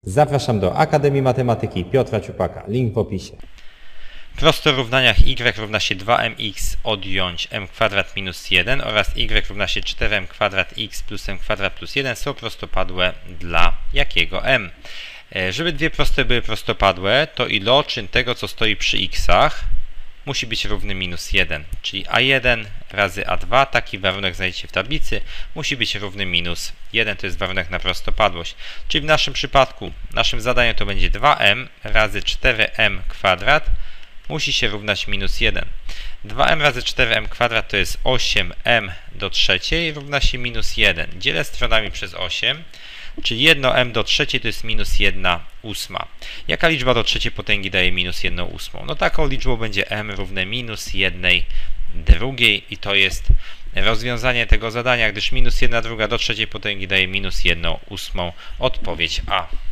Zapraszam do Akademii Matematyki Piotra Ciupaka. Link w opisie. W prostorównaniach y równa się 2mx odjąć m kwadrat minus 1 oraz y równa się 4m kwadrat x plus m kwadrat plus 1 są prostopadłe dla jakiego m? Żeby dwie proste były prostopadłe, to iloczyn tego, co stoi przy x'ach, musi być równy minus 1, czyli a1 razy a2, taki warunek znajdziecie w tablicy, musi być równy minus 1, to jest warunek na prostopadłość. Czyli w naszym przypadku, naszym zadaniem to będzie 2m razy 4m kwadrat musi się równać minus 1. 2m razy 4m kwadrat to jest 8m do trzeciej równa się minus 1. Dzielę stronami przez 8, czyli 1m do trzeciej to jest minus 1/8. Jaka liczba do trzeciej potęgi daje minus 1/8? No taką liczbą będzie m równe minus 1/2 i to jest rozwiązanie tego zadania, gdyż minus 1/2 do trzeciej potęgi daje minus 1/8. Odpowiedź A.